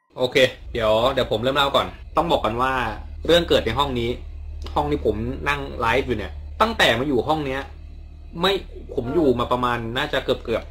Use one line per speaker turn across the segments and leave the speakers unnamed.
โอเคเดี๋ยวผมเริ่มเล่าก่อนต้องบอกกันว่าเรื่องเกิดในห้องนี้ผมนั่งไลฟ์อยู่เนี่ยตั้งแต่มาอยู่ห้องเนี้ยไม่ผมอยู่มาประมาณน่าจะเกือบ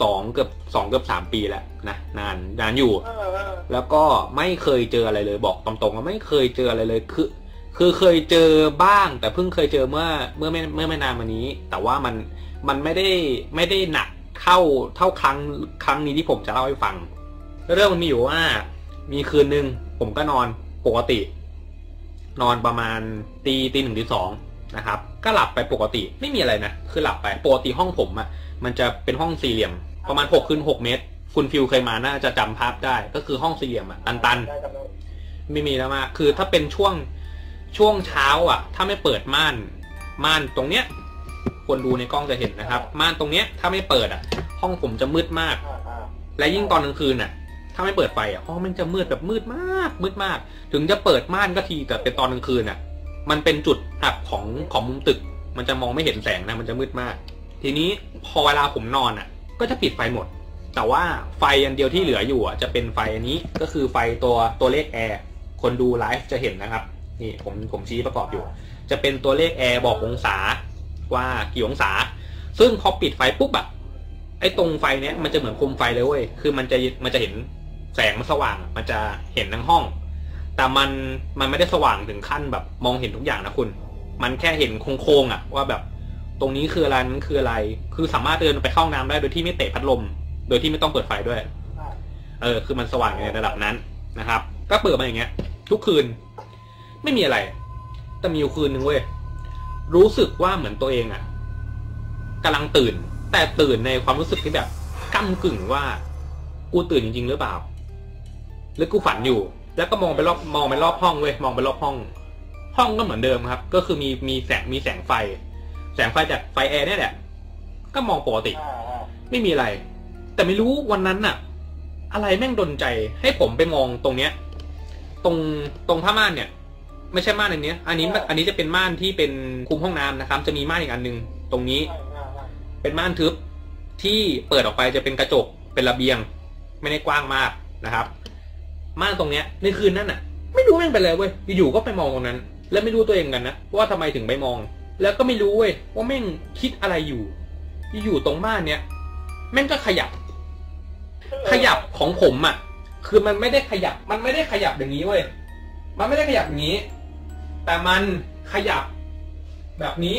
3 ปีแล้วนะนานอยู่แล้วก็ไม่เคยเจออะไรเลยบอกตรงๆว่าไม่เคยเจออะไรเลยคือเคยเจอบ้างแต่เพิ่งเคยเจอเมื่อไม่นานมานี้แต่ว่ามันไม่ได้หนักเท่าครั้งนี้ที่ผมจะเล่าให้ฟังเรื่องมันมีอยู่ว่ามีคืนนึงผมก็นอนปกตินอนประมาณตีหนึ่งตีสองนะครับก็หลับไปปกติไม่มีอะไรนะคือหลับไปปกติห้องผมอ่ะมันจะเป็นห้องสี่เหลี่ยมประมาณ6x6 เมตรคุณฟิลเคยมาน่าจะจำภาพได้ก็คือห้องสี่เหลี่ยมอ่ะตันไม่มีแล้วมากคือถ้าเป็นช่วงเช้าอ่ะถ้าไม่เปิดม่านตรงเนี้ยคนดูในกล้องจะเห็นนะครับม่านตรงเนี้ยถ้าไม่เปิดอ่ะห้องผมจะมืดมากและยิ่งตอนกลางคืนอ่ะถ้าไม่เปิดไฟอ่ะห้องมันจะมืดแบบมืดมากถึงจะเปิดม่านก็ทีแต่เป็นตอนกลางคืนอ่ะมันเป็นจุดอับของมุมตึกมันจะมองไม่เห็นแสงนะมันจะมืดมากทีนี้พอเวลาผมนอนอ่ะก็จะปิดไฟหมดแต่ว่าไฟอันเดียวที่เหลืออยู่อ่ะจะเป็นไฟอันนี้ก็คือไฟตัวเลขแอร์คนดูไลฟ์จะเห็นนะครับนี่ผมชี้ประกอบอยู่จะเป็นตัวเลขแอร์บอกองศาว่ากี่องศาซึ่งพอปิดไฟปุ๊บอะไอ้ตรงไฟเนี้ยมันจะเหมือนโคมไฟเลยเว้ยคือมันจะเห็นแสงมันสว่างมันจะเห็นทั้งห้องแต่มันไม่ได้สว่างถึงขั้นแบบมองเห็นทุกอย่างนะคุณมันแค่เห็นโค้งๆอะว่าแบบตรงนี้คืออะไรนั้นคืออะไรคือสามารถเดินไปเข้าน้ำได้โดยที่ไม่เตะพัดลมโดยที่ไม่ต้องเปิดไฟด้วยคือมันสว่างในระดับนั้นนะครับก็เปิดมาอย่างเงี้ยทุกคืนไม่มีอะไรแต่มีอยู่คืนนึงเว้ยรู้สึกว่าเหมือนตัวเองอ่ะกำลังตื่นแต่ตื่นในความรู้สึกที่แบบก้ำกึ่งว่ากูตื่นจริงๆหรือเปล่าหรือกูฝันอยู่แล้วก็มองไปรอบห้องเว้ยมองไปรอบห้องก็เหมือนเดิมครับก็คือมีแสงไฟจากไฟแอร์นี่แหละก็มองปกติไม่มีอะไรแต่ไม่รู้วันนั้นน่ะอะไรแม่งดลใจให้ผมไปมองตรงเนี้ยตรงผ้าม่านเนี่ยไม่ใช่ม่านอันนี้จะเป็นม่านที่เป็นคุมห้องน้ำนะครับจะมีม่านอีกอันนึงตรงนี้เป็นม่านทึบที่เปิดออกไปจะเป็นกระจกเป็นระเบียงไม่ได้กว้างมากนะครับม่านตรงเนี้ยในคืนนั้นน่ะไม่รู้แม่งไปเลยเว้ยอยู่ๆก็ไปมองตรงนั้นแล้วไม่รู้ตัวเองกันนะว่าทำไมถึงไปมองแล้วก็ไม่รู้เว้ยว่าแม่งคิดอะไรอยู่ตรงม่านเนี้ยแม่งก็ขยับของผมอ่ะคือมันไม่ได้ขยับอย่างนี้เว้ยมันไม่ได้ขยับอย่างนี้แต่มันขยับแบบนี้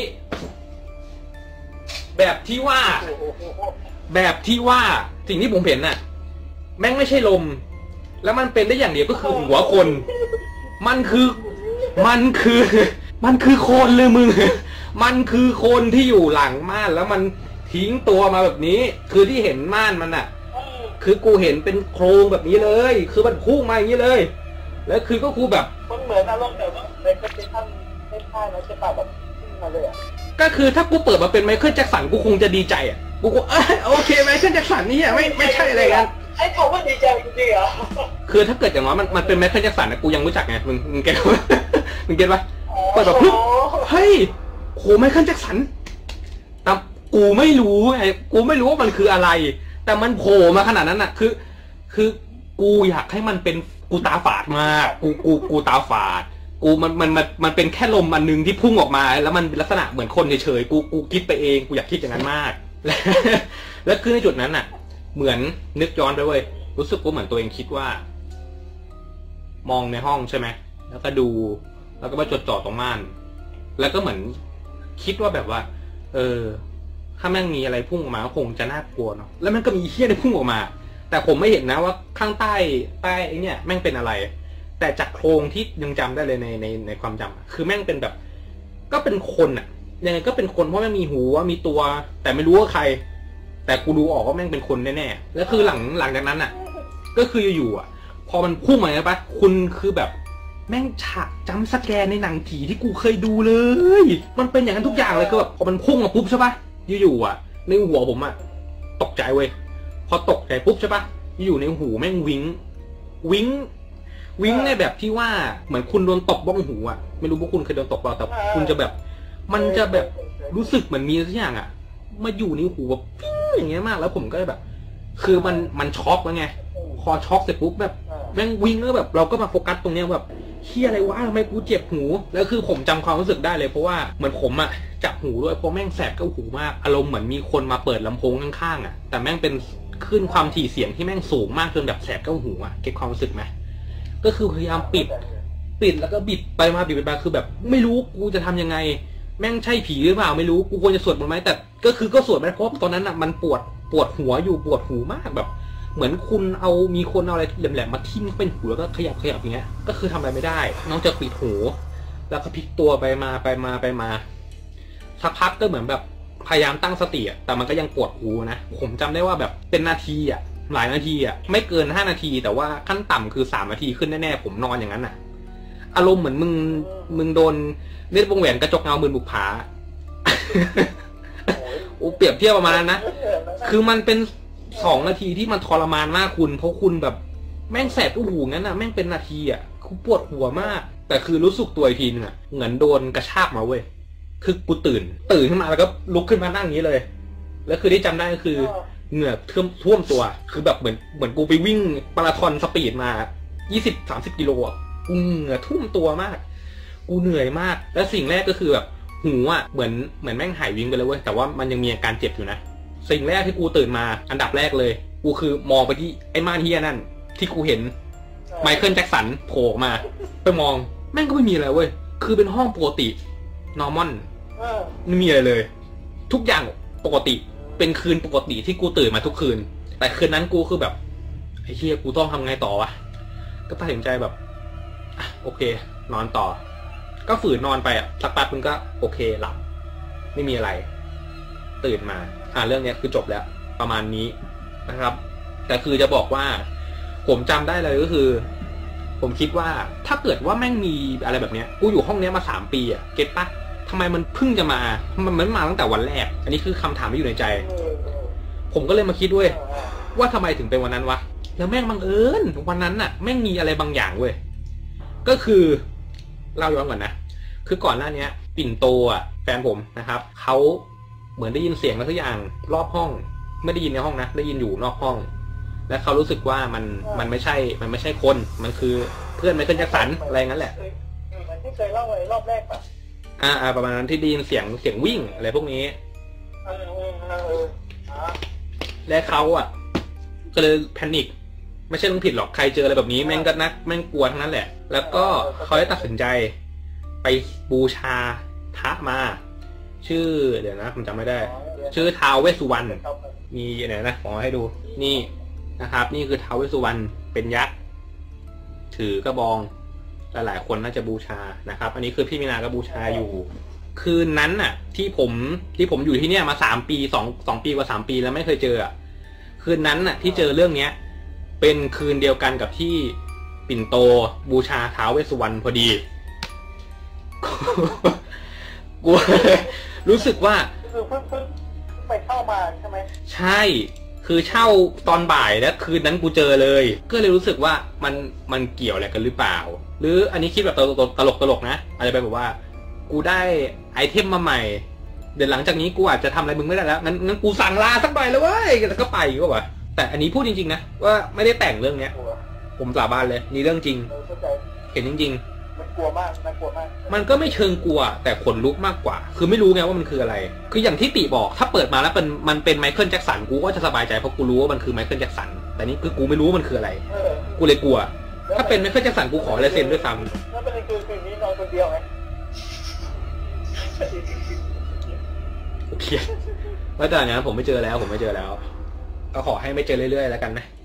แบบที่ว่าสิ่งที่ผมเห็นน่ะแม่งไม่ใช่ลมแล้วมันเป็นได้อย่างเดียวก็คือหัวคนมันคือโคนเลยมึงมันคือโคนที่อยู่หลังม่านแล้วมันทิ้งตัวมาแบบนี้คือที่เห็นม่านมันน่ะคือกูเห็นเป็นโครงแบบนี้เลยคือมันพุ่งมาอย่างนี้เลยแล้วคือก็กูแบบ
มันเหมือนอารมณ์แบบว่าเป็นคอนเทนต์ไม่ใช่แล้วจะแบบขึ้นมาเลยอ่ะ
ก็คือถ้ากูเปิดมาเป็นไมเคิลแจ็คสันกูคงจะดีใจอ่ะกูโอเคไมเคิลแจ็คสันนี่ไม่ใช่อะไรกัน
ไอ้ผมว่าดีใจจริงๆเหรอ
คือถ้าเกิดอย่างน้อยมันเป็นไมเคิลแจ็คสันนะกูยังรู้จักไงมึงเก็ตปะมึงเก็ตปะเปิดแบบเฮ้ยโหไมเคิลแจ็คสันแต่กูไม่รู้ไงกูไม่รู้ว่ามันคืออะไรแต่มันโผล่มาขนาดนั้นอ่ะคือกูอยากให้มันเป็นกูตาฝาดมากกูตาฝาดกูมันเป็นแค่ลมอันนึงที่พุ่งออกมาแล้วมันลักษณะเหมือนคนเฉยๆกูคิดไปเองกูอยากคิดอย่างนั้นมากแล้วคือในจุดนั้นน่ะเหมือนนึกย้อนไปเว้ยรู้สึกว่าเหมือนตัวเองคิดว่ามองในห้องใช่ไหมแล้วก็ดูแล้วก็มาจดจ่อตรงม่านแล้วก็เหมือนคิดว่าแบบว่าถ้าแม่งมีอะไรพุ่งออกมาก็คงจะน่ากลัวเนาะแล้วมันก็มีเหี้ยได้พุ่งออกมาแต่ผมไม่เห็นนะว่าข้างใต้ไอ้เนี่ยแม่งเป็นอะไรแต่จากโครงที่ยังจำได้เลยในความจำคือแม่งเป็นแบบก็เป็นคนอะยังไงก็เป็นคนเพราะแม่งมีหัวมีตัวแต่ไม่รู้ว่าใครแต่กูดูออกว่าแม่งเป็นคนแน่ๆแล้วคือหลังจากนั้นอะก็คืออยู่ๆอะพอมันพุ่งมาใช่ปะคุณคือแบบแม่งฉากจำสแกนในหนังผีที่กูเคยดูเลยมันเป็นอย่างนั้นทุกอย่างเลยก็แบบพอมันพุ่งมาปุ๊บใช่ปะอยู่ๆอะในหัวผมอะตกใจเว้ยพอตกใจปุ๊บใช่ปะอยู่ในหูแม่งวิ้งในแบบที่ว่าเหมือนคุณโดนตบบ้องหูอ่ะไม่รู้ว่าคุณเคยโดนตบเปล่าแต่คุณจะแบบมันจะแบบรู้สึกเหมือนมีสักอย่างอ่ะมาอยู่ในหูแบบอย่างเงี้ยมากแล้วผมก็แบบคือมันช็อกแล้วไงพอช็อกเสร็จปุ๊บแบบแม่งวิ่งแล้วแบบเราก็มาโฟกัสตรงเนี้ยแบบเฮียอะไรวะทำไมกูเจ็บหูแล้วคือผมจำความรู้สึกได้เลยเพราะว่าเหมือนผมอะจับหูด้วยเพราะแม่งแสบกับหูมากอารมณ์เหมือนมีคนมาเปิดลำโพงข้างๆอะแต่แม่งเป็นขึ้นความถี่เสียงที่แม่งสูงมากจนแบบแสบกับหูอะเก็ตความรู้สึกไหมก็คือพยายามปิดแล้วก็บิดไปมาคือแบบไม่รู้กูจะทำยังไงแม่งใช่ผีหรือเปล่าไม่รู้กูควรจะสวดมันไหมแต่ก็คือก็สวดไม่ได้เพราะตอนนั้นอะมันปวดหัวอยู่ปวดหูมากแบบเหมือนคุณมีคนเอาอะไรแหลมๆมาทิ่มเป็นหูแล้วก็ขยับอย่างเงี้ยก็คือทำอะไรไม่ได้นอกจากปิดหูแล้วก็พลิกตัวไปมาสักพักก็เหมือนแบบพยายามตั้งสติแต่มันก็ยังปวดหูนะผมจำได้ว่าแบบเป็นนาทีหลายนาทีไม่เกิน5 นาทีแต่ว่าขั้นต่ำคือ3 นาทีขึ้นแน่ๆผมนอนอย่างนั้นอารมณ์เหมือนมึงโดนเน็ตวงแหวนกระจกเงามือบุกผาโอ้เปรียบเทียบประมาณนั้นนะคือมันเป็น2 นาทีที่มันทรมานมากคุณเพราะคุณแบบแม่งแสบหูงั้นแม่งเป็นนาทีคุณปวดหัวมากแต่คือรู้สึกตัวอีกทีนึงเหมือนโดนกระชากมาเว้ยคือกูตื่นขึ้นมาแล้วก็ลุกขึ้นมานั่งอย่างนี้เลยแล้วคือที่จำได้ก็คือเหงื่อท่วมตัวคือแบบเหมือนกูไปวิ่งมาราธอนสปีดมา20-30 กิโลกูเหงื่อท่วมตัวมากกูเหนื่อยมากและสิ่งแรกก็คือแบบหูเหมือนแม่งหายวิงไปเลยเว้ยแต่ว่ามันยังมีอาการเจ็บอยู่นะสิ่งแรกที่กูตื่นมาอันดับแรกเลยกูคือมองไปที่ไอ้ม่านเฮียนั่นที่กูเห็นไมเคิลแจ็คสันโผล่มาไปมองแม่งก็ไม่มีอะไรเว้ยคือเป็นห้องปกตินอร์มอนไม่มีอะไรเลยทุกอย่างปกติเป็นคืนปกติที่กูตื่นมาทุกคืนแต่คืนนั้นกูคือแบบไอ้เฮียกูต้องทำไงต่อวะก็ตัดสินใจแบบโอเคนอนต่อก็ฝืนนอนไปสักแป๊บนึงก็โอเคหลับไม่มีอะไรตื่นมาเรื่องนี้คือจบแล้วประมาณนี้นะครับแต่คือจะบอกว่าผมจำได้เลยก็คือผมคิดว่าถ้าเกิดว่าแม่งมีอะไรแบบเนี้ยกูอยู่ห้องนี้มา3 ปีเก็ตปะทำไมมันเพิ่งจะมามันมาตั้งแต่วันแรกอันนี้คือคำถามที่อยู่ในใจผมก็เลยมาคิดด้วยว่าทำไมถึงเป็นวันนั้นวะแล้วแม่งบังเอิญวันนั้นแม่งมีอะไรบางอย่างเว้ยก็คือเล่าย้อนก่อนนะคือก่อนหน้านี้ปิ่นโตแฟนผมนะครับเขาเหมือนได้ยินเสียงอะไรสักอย่างรอบห้องไม่ได้ยินในห้องนะได้ยินอยู่นอกห้องและเขารู้สึกว่ามันไม่ใช่คนมันคือเพื่อนไมเคิลแจ็คสันอะไรงั้นแหละ
เหมือนที่เคยเล่าไว้รอบแรกป่ะ
ประมาณนั้นที่ได้ยินเสียงวิ่งอะไรพวกนี้และเขาก็เลยแพนิคไม่ใช่ต้องผิดหรอกใครเจออะไรแบบนี้แม่งก็นักแม่งกลัวทั้งนั้นแหละแล้วก็เขาได้ตัดสินใจไปบูชาพระมาชื่อเดี๋ยวนะผมจำไม่ได้ชื่อท้าวเวสสุวรรณมีไหนนะขอให้ดูนี่นะครับนี่คือท้าวเวสสุวรรณเป็นยักษ์ถือกระบองหลายคนน่าจะบูชานะครับอันนี้คือพี่มีนาก็บูชาอยู่คืนนั้นที่ผมอยู่ที่เนี่ยมา3 ปี2 ปีกว่า3 ปีแล้วไม่เคยเจอคืนนั้นที่เจอเรื่องเนี้ยเป็นคืนเดียวกันกับที่ปิ่นโตบูชาท้าวเวสสุวรรณพอดีกูรู้สึกว่า
คือเพิ่งไปเข้ามาใช่ไหม
ใช่คือเช่าตอนบ่ายแล้วคืนนั้นกูเจอเลยก็เลยรู้สึกว่ามันเกี่ยวอะไรกันหรือเปล่าหรืออันนี้คิดแบบตลกนะอาจจะเป็นแบบว่ากูได้ไอเทมมาใหม่เดี๋ยวหลังจากนี้กูอาจจะทำอะไรมึงไม่ได้แล้วงั้นกูสั่งลาสักหน่อยเลยเว้ยแล้วก็ไปก็วะแต่อันนี้พูดจริงๆนะว่าไม่ได้แต่งเรื่องเนี้ยผมสาบานเลยนี่เรื่องจริงเห็นจริงๆ
มันกลัวมาก
มันก็ไม่เชิงกลัวแต่ขนลุกมากกว่าคือไม่รู้ไงว่ามันคืออะไรคืออย่างที่ติบอกถ้าเปิดมาแล้วมันเป็นไมเคิลแจ็คสันกูก็จะสบายใจเพราะกูรู้ว่ามันคือไมเคิลแจ็คสันแต่นี่คือกูไม่รู้ว่ามันคืออะไรกูเลยกลัวถ้าเป็นไมเคิลแจ็คสันกูขอลายเซ็นด้วยซ้
ำแล้วเป็นคืนนี้นอนคนเดียวไหม
โอเคแล้วแต่เนี้ยผมไม่เจอแล้วก็ขอให้ไม่เจอเรื่อยๆแล้วกันนะ